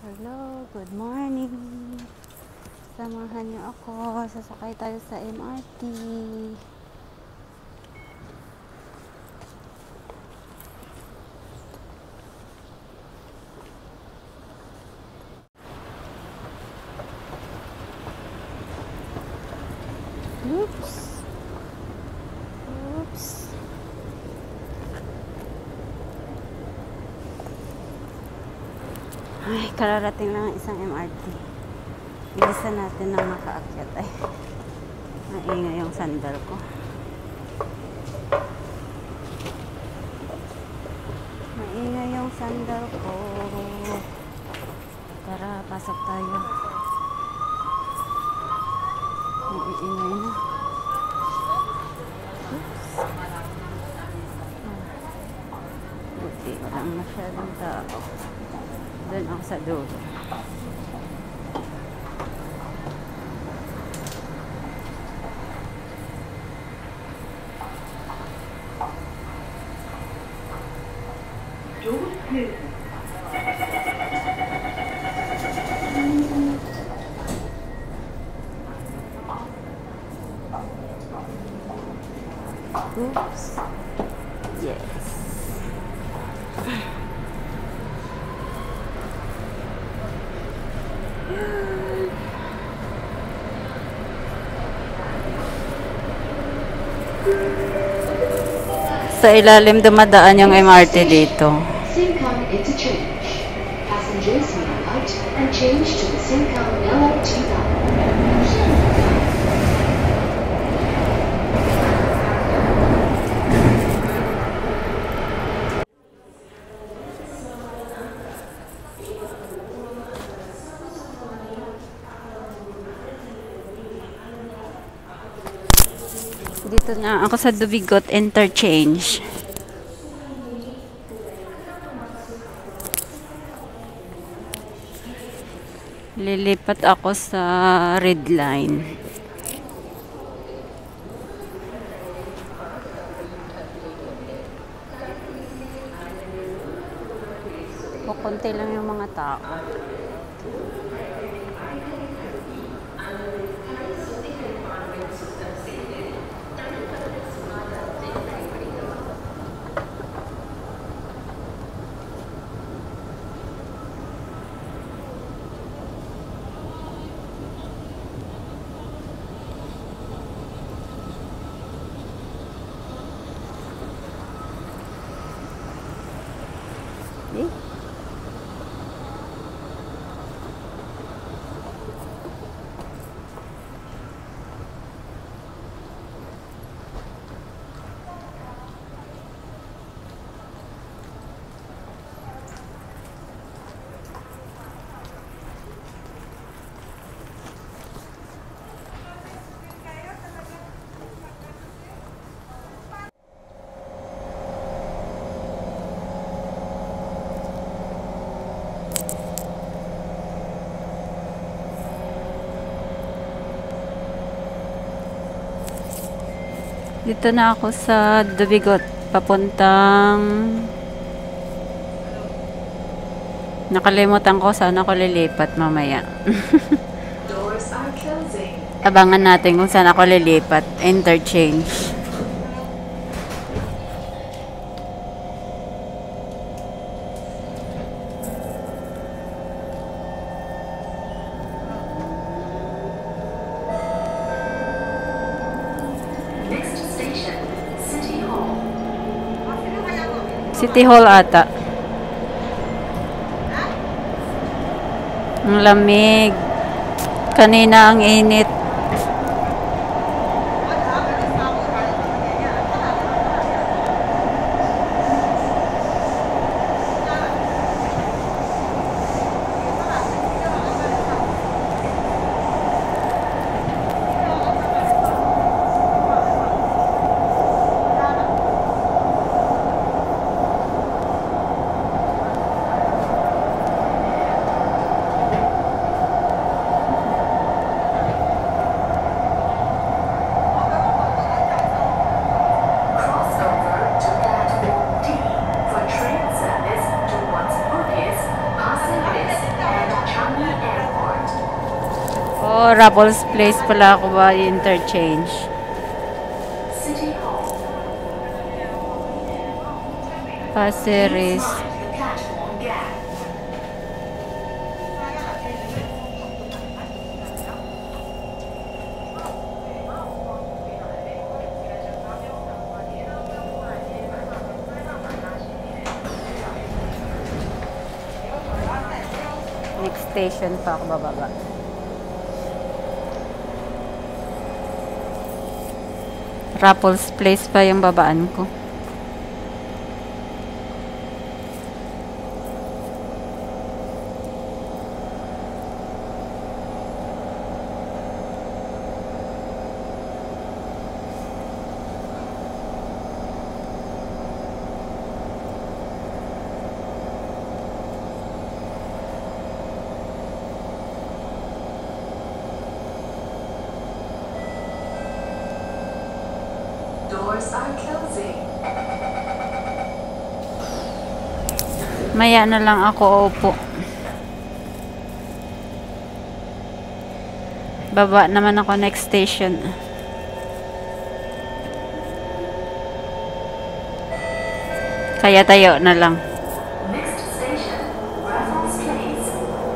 Hello, good morning. Samahan niyo ako. Sasakay tayo sa MRT. Oops. Oops. Ay, kararating lang ang isang MRT. Bilisan natin ng makaakyat. Ay, maingay yung sandal ko. Maingay yung sandal ko. Tara, pasok tayo. Iingay na. Oops. Buti, walang masyadong tao. Doon ako sa dulo. Oops. Yes. Sa ilalim dumadaan yung MRT dito. Sinkang Interchange. Passengers may alight and change to the Sinkang LRT line. Dito na ako sa Dubigot Interchange. Lilipat ako sa Red Line. Kukunti lang yung mga tao. Eh? Dito na ako sa Dubigot, papuntang nakalimutan ko saan ako lilipat mamaya. Doors are closing. Abangan natin kung saan ako lilipat. Interchange. Next station, City Hall. City Hall ata. Ang lamig. Kanina ang init. Raffles Place pala ako ba interchange. City Hall. Pasir Ris. Platform gap. Next station pa ako bababa. Raffles Place pa yung babaan ko. Doors are closing. Maya na lang ako upo. Baba naman ako next station. Kaya tayo na lang. Next station, Raffles Place.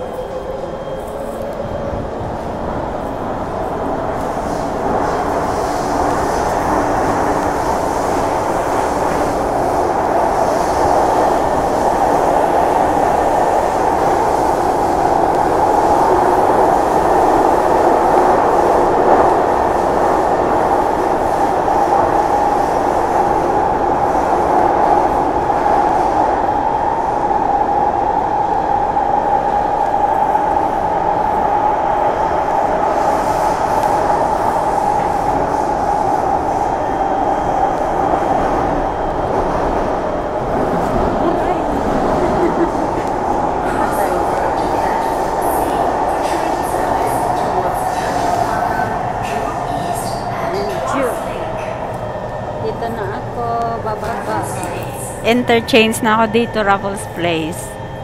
Dito na ako, bababa. Interchange na ako dito, Raffles Place.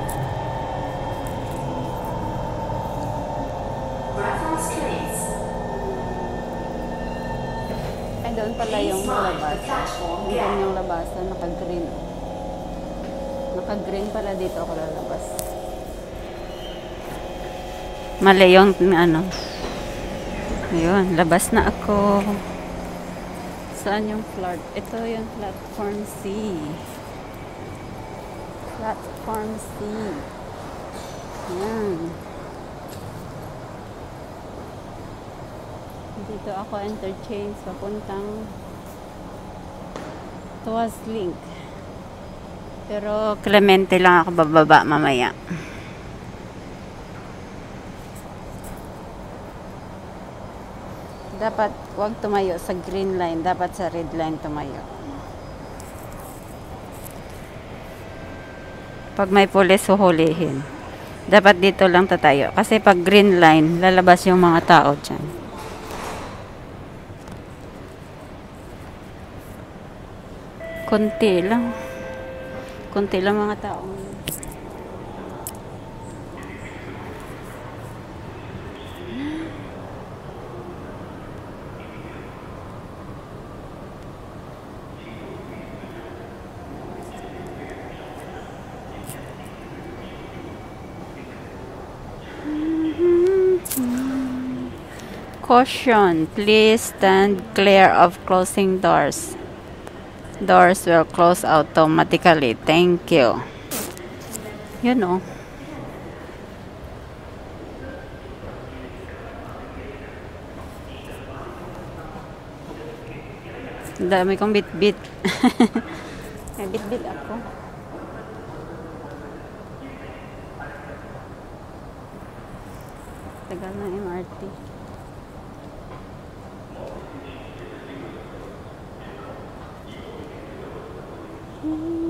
Raffles Place. Ay, doon pala yung labas. Doon yung labasan, naka-green. Naka-green pala dito ako lalabas. Mali yung ano. Ayun, labas na ako. Saan yung flat? Ito yung platform C. Platform C. Ayan. Dito ako interchange papuntang Tuas Link. Pero Clemente lang ako bababa mamaya. Dapat wag tumayo sa green line, dapat sa red line tumayo. Pag may pulis, huhulihin. Dapat dito lang tatayo. Kasi pag green line, lalabas yung mga tao dyan. Kunti lang. Kunti lang mga tao. Caution, please stand clear of closing doors. Doors will close automatically. Thank you. You know. Dami kong bit-bit. May bit-bit ako. Tagal ng MRT. Mm-hmm.